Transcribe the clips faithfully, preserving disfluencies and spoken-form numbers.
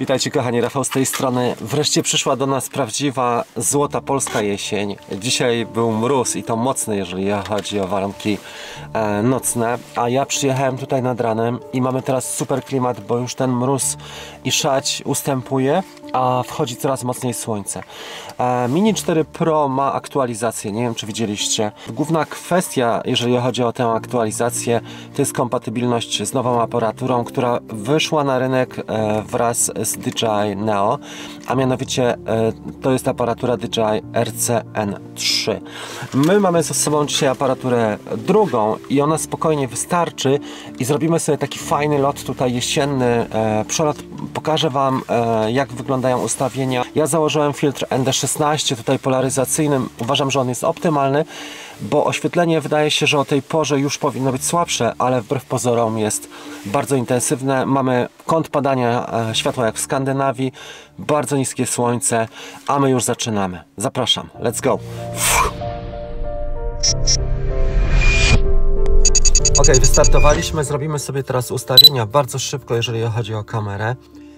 Witajcie kochani, Rafał z tej strony. Wreszcie przyszła do nas prawdziwa złota polska jesień. Dzisiaj był mróz i to mocny, jeżeli chodzi o warunki e, nocne. A ja przyjechałem tutaj nad ranem i mamy teraz super klimat, bo już ten mróz i szać ustępuje, a wchodzi coraz mocniej słońce. E, Mini cztery Pro ma aktualizację, nie wiem czy widzieliście. Główna kwestia, jeżeli chodzi o tę aktualizację, to jest kompatybilność z nową aparaturą, która wyszła na rynek e, wraz z D J I Neo, a mianowicie e, to jest aparatura D J I R C N trzy. My mamy ze sobą dzisiaj aparaturę drugą i ona spokojnie wystarczy i zrobimy sobie taki fajny lot tutaj jesienny, e, przelot. Pokażę Wam e, jak wyglądają ustawienia. Ja założyłem filtr N D szesnaście tutaj polaryzacyjnym, uważam, że on jest optymalny, bo oświetlenie wydaje się, że o tej porze już powinno być słabsze, ale wbrew pozorom jest bardzo intensywne. Mamy kąt padania e, światła jak w Skandynawii, bardzo niskie słońce, a my już zaczynamy. Zapraszam, let's go! Ok, wystartowaliśmy, zrobimy sobie teraz ustawienia bardzo szybko, jeżeli chodzi o kamerę.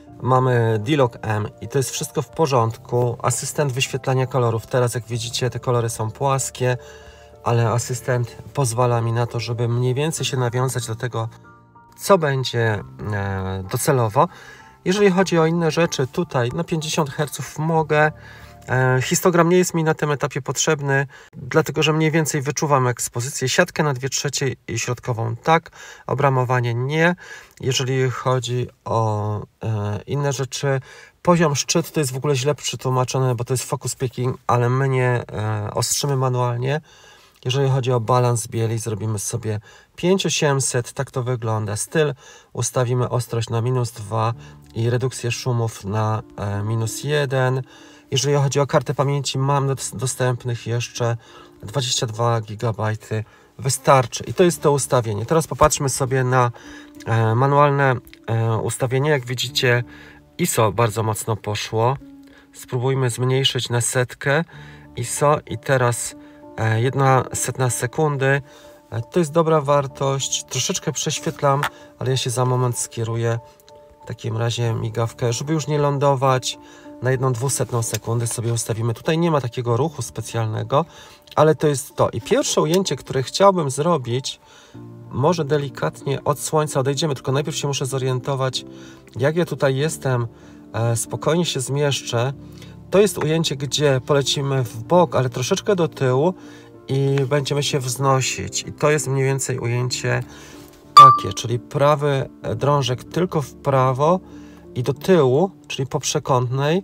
Mamy D-Log M i to jest wszystko w porządku. Asystent wyświetlania kolorów. Teraz jak widzicie, te kolory są płaskie, ale asystent pozwala mi na to, żeby mniej więcej się nawiązać do tego, co będzie e, docelowo. Jeżeli chodzi o inne rzeczy, tutaj na pięćdziesiąt herców mogę. E, histogram nie jest mi na tym etapie potrzebny, dlatego że mniej więcej wyczuwam ekspozycję. Siatkę na dwie trzecie i środkową tak, obramowanie nie. Jeżeli chodzi o e, inne rzeczy, poziom szczyt to jest w ogóle źle przetłumaczone, bo to jest focus picking, ale my nie e, ostrzymy manualnie. Jeżeli chodzi o balans bieli, zrobimy sobie pięć tysięcy osiemset, tak to wygląda. Styl ustawimy ostrość na minus dwa i redukcję szumów na e, minus jeden. Jeżeli chodzi o kartę pamięci, mam dostępnych jeszcze dwadzieścia dwa gigabajty, wystarczy. I to jest to ustawienie. Teraz popatrzmy sobie na e, manualne e, ustawienie. Jak widzicie, I S O bardzo mocno poszło. Spróbujmy zmniejszyć na setkę I S O i teraz e, jedna setna sekundy. E, to jest dobra wartość. Troszeczkę prześwietlam, ale ja się za moment skieruję w takim razie migawkę, żeby już nie lądować. Na jedną dwusetną sekundę sobie ustawimy. Tutaj nie ma takiego ruchu specjalnego, ale to jest to. I pierwsze ujęcie, które chciałbym zrobić, może delikatnie od słońca odejdziemy, tylko najpierw się muszę zorientować, jak ja tutaj jestem, e, spokojnie się zmieszczę. To jest ujęcie, gdzie polecimy w bok, ale troszeczkę do tyłu i będziemy się wznosić. I to jest mniej więcej ujęcie takie, czyli prawy drążek tylko w prawo i do tyłu, czyli po przekątnej,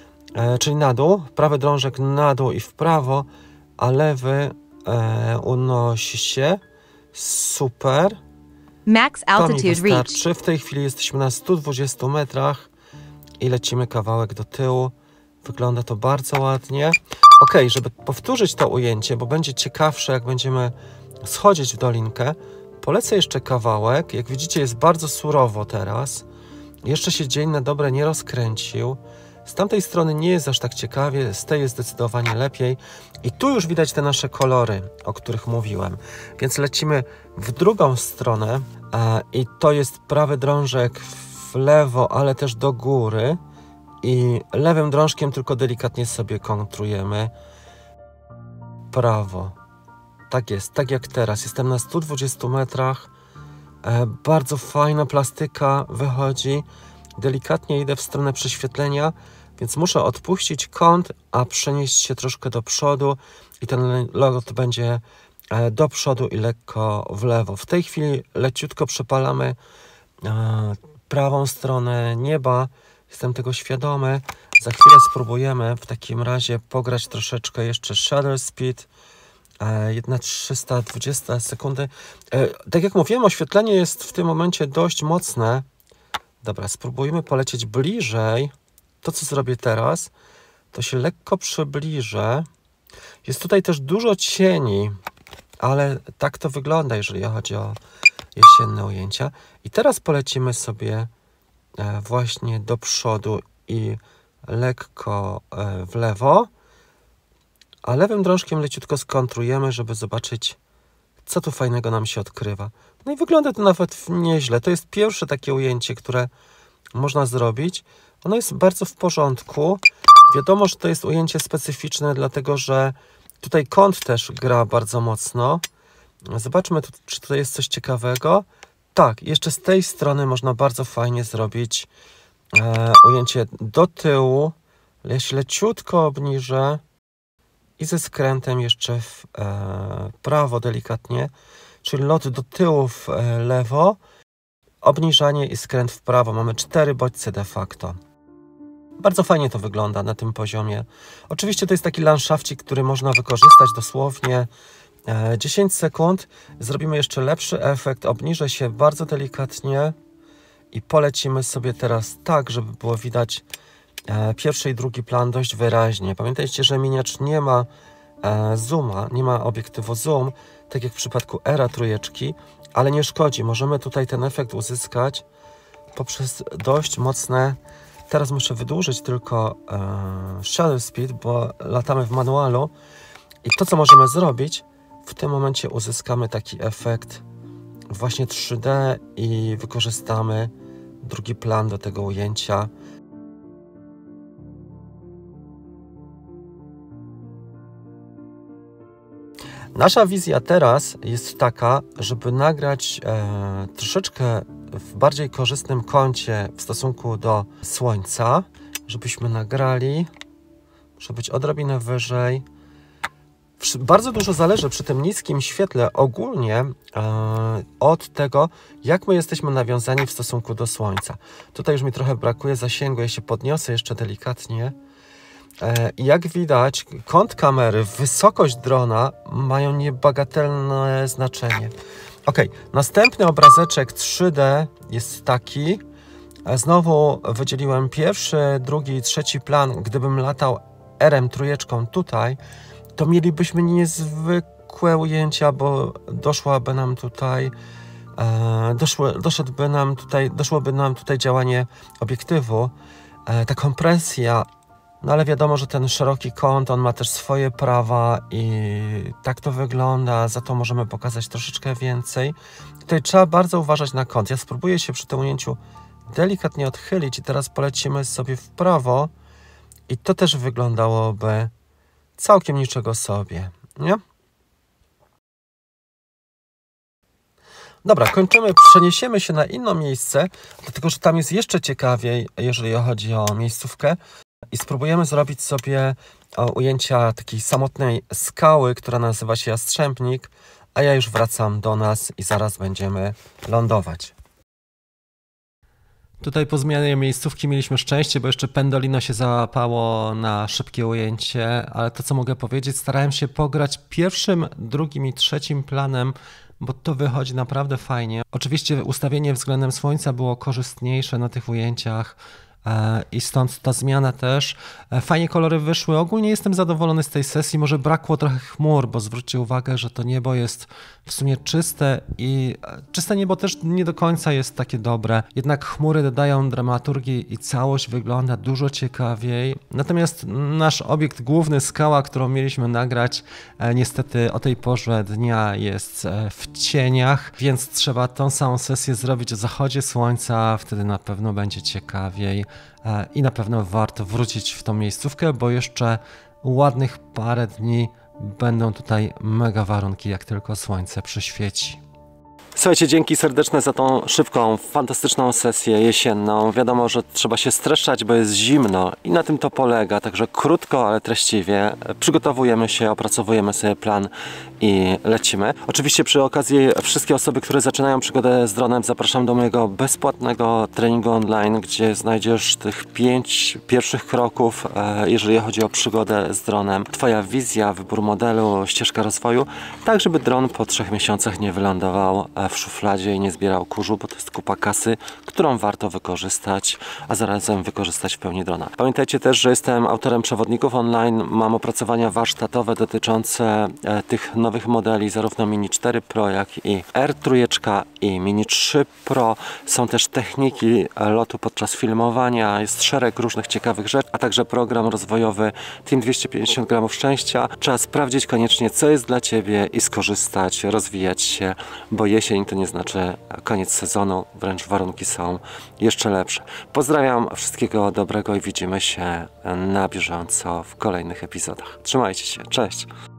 e, czyli na dół, prawy drążek na dół i w prawo, a lewy e, unosi się. Super. Max altitude to mi wystarczy. reached. W tej chwili jesteśmy na stu dwudziestu metrach i lecimy kawałek do tyłu. Wygląda to bardzo ładnie. Ok, żeby powtórzyć to ujęcie, bo będzie ciekawsze, jak będziemy schodzić w dolinkę, polecę jeszcze kawałek. Jak widzicie, jest bardzo surowo teraz. Jeszcze się dzień na dobre nie rozkręcił. Z tamtej strony nie jest aż tak ciekawie, z tej jest zdecydowanie lepiej. I tu już widać te nasze kolory, o których mówiłem. Więc lecimy w drugą stronę i to jest prawy drążek w lewo, ale też do góry. I lewym drążkiem tylko delikatnie sobie kontrujemy prawo. Tak jest, tak jak teraz. Jestem na stu dwudziestu metrach. E, bardzo fajna plastyka wychodzi. Delikatnie idę w stronę prześwietlenia, więc muszę odpuścić kąt, a przenieść się troszkę do przodu i ten lot będzie e, do przodu i lekko w lewo. W tej chwili leciutko przepalamy e, prawą stronę nieba. Jestem tego świadomy. Za chwilę spróbujemy w takim razie pograć troszeczkę jeszcze shutter speed. jedna trzysta dwadzieścia sekundy. Tak jak mówiłem, oświetlenie jest w tym momencie dość mocne. Dobra, spróbujmy polecieć bliżej. To, co zrobię teraz, to się lekko przybliżę. Jest tutaj też dużo cieni, ale tak to wygląda, jeżeli chodzi o jesienne ujęcia. I teraz polecimy sobie właśnie do przodu i lekko w lewo. A lewym drążkiem leciutko skontrujemy, żeby zobaczyć, co tu fajnego nam się odkrywa. No i wygląda to nawet nieźle. To jest pierwsze takie ujęcie, które można zrobić. Ono jest bardzo w porządku. Wiadomo, że to jest ujęcie specyficzne, dlatego że tutaj kąt też gra bardzo mocno. Zobaczmy, tu, czy tutaj jest coś ciekawego. Tak, jeszcze z tej strony można bardzo fajnie zrobić e, ujęcie do tyłu. Ja się leciutko obniżę i ze skrętem jeszcze w e, prawo delikatnie, czyli lot do tyłu w e, lewo, obniżanie i skręt w prawo. Mamy cztery bodźce de facto. Bardzo fajnie to wygląda na tym poziomie. Oczywiście to jest taki landszafcik, który można wykorzystać dosłownie e, dziesięć sekund. Zrobimy jeszcze lepszy efekt. Obniżę się bardzo delikatnie i polecimy sobie teraz tak, żeby było widać e, pierwszy i drugi plan dość wyraźnie. Pamiętajcie, że miniacz nie ma e, zooma, nie ma obiektywu zoom, tak jak w przypadku Era trójeczki, ale nie szkodzi. Możemy tutaj ten efekt uzyskać poprzez dość mocne. Teraz muszę wydłużyć tylko e, shutter speed, bo latamy w manualu i to, co możemy zrobić, w tym momencie uzyskamy taki efekt właśnie trzy D i wykorzystamy drugi plan do tego ujęcia. Nasza wizja teraz jest taka, żeby nagrać e, troszeczkę w bardziej korzystnym kącie w stosunku do słońca, żebyśmy nagrali, muszę być odrobinę wyżej. Bardzo dużo zależy przy tym niskim świetle ogólnie e, od tego, jak my jesteśmy nawiązani w stosunku do słońca. Tutaj już mi trochę brakuje zasięgu, ja się podniosę jeszcze delikatnie. E, jak widać, kąt kamery, wysokość drona mają niebagatelne znaczenie. Ok, następny obrazeczek trzy D jest taki. Znowu wydzieliłem pierwszy, drugi i trzeci plan. Gdybym latał erem trójeczką tutaj, to mielibyśmy niezwykłe ujęcia, bo doszłaby nam tutaj, e, doszło, doszedłby nam tutaj, doszłoby nam tutaj działanie obiektywu, e, ta kompresja. No ale wiadomo, że ten szeroki kąt, on ma też swoje prawa i tak to wygląda, za to możemy pokazać troszeczkę więcej. Tutaj trzeba bardzo uważać na kąt. Ja spróbuję się przy tym ujęciu delikatnie odchylić i teraz polecimy sobie w prawo i to też wyglądałoby całkiem niczego sobie, nie? Dobra, kończymy, przeniesiemy się na inne miejsce, dlatego że tam jest jeszcze ciekawiej, jeżeli chodzi o miejscówkę. I spróbujemy zrobić sobie ujęcia takiej samotnej skały, która nazywa się Jastrzębnik, a ja już wracam do nas i zaraz będziemy lądować. Tutaj po zmianie miejscówki mieliśmy szczęście, bo jeszcze Pendolino się załapało na szybkie ujęcie, ale to, co mogę powiedzieć, starałem się pograć pierwszym, drugim i trzecim planem, bo to wychodzi naprawdę fajnie. Oczywiście ustawienie względem słońca było korzystniejsze na tych ujęciach, i stąd ta zmiana też. Fajnie kolory wyszły. Ogólnie jestem zadowolony z tej sesji. Może brakło trochę chmur, bo zwróćcie uwagę, że to niebo jest w sumie czyste i czyste niebo też nie do końca jest takie dobre. Jednak chmury dodają dramaturgii i całość wygląda dużo ciekawiej. Natomiast nasz obiekt główny, skała, którą mieliśmy nagrać, niestety o tej porze dnia jest w cieniach, więc trzeba tą samą sesję zrobić o zachodzie słońca. Wtedy na pewno będzie ciekawiej. I na pewno warto wrócić w tą miejscówkę, bo jeszcze ładnych parę dni będą tutaj mega warunki, jak tylko słońce przyświeci. Słuchajcie, dzięki serdeczne za tą szybką, fantastyczną sesję jesienną. Wiadomo, że trzeba się streszczać, bo jest zimno i na tym to polega. Także krótko, ale treściwie przygotowujemy się, opracowujemy sobie plan i lecimy. Oczywiście przy okazji wszystkie osoby, które zaczynają przygodę z dronem, zapraszam do mojego bezpłatnego treningu online, gdzie znajdziesz tych pięć pierwszych kroków, jeżeli chodzi o przygodę z dronem. Twoja wizja, wybór modelu, ścieżka rozwoju, tak żeby dron po trzech miesiącach nie wylądował w szufladzie i nie zbierał kurzu, bo to jest kupa kasy, którą warto wykorzystać, a zarazem wykorzystać w pełni drona. Pamiętajcie też, że jestem autorem przewodników online, mam opracowania warsztatowe dotyczące e, tych nowych modeli, zarówno Mini cztery Pro, jak i R trzy i Mini trzy Pro. Są też techniki lotu podczas filmowania, jest szereg różnych ciekawych rzeczy, a także program rozwojowy Team dwieście pięćdziesiąt gramów szczęścia. Trzeba sprawdzić koniecznie, co jest dla Ciebie i skorzystać, rozwijać się, bo jesień dzień to nie znaczy koniec sezonu, wręcz warunki są jeszcze lepsze. Pozdrawiam, wszystkiego dobrego i widzimy się na bieżąco w kolejnych epizodach. Trzymajcie się, cześć!